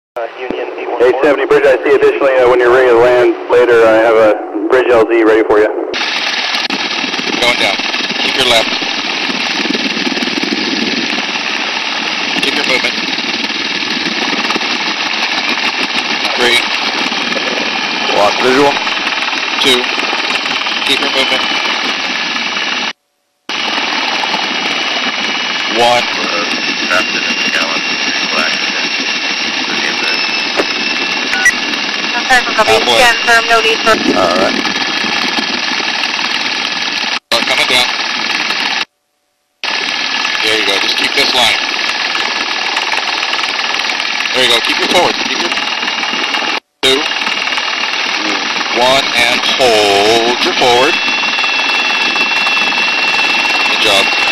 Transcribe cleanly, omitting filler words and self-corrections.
Union 870 bridge IC. Additionally, when you're ready to land later, I have a bridge LZ ready for you. Going down. Keep your left. Keep your movement. 3. Lost visual. 2. Keep your movement. 1. Drafted in the gallon. Black. Scan firm, no need for. Alright. Start coming down. There you go. Just keep this line. There you go. Keep your forward. Keep your 2. 1 and hold your forward. Good job.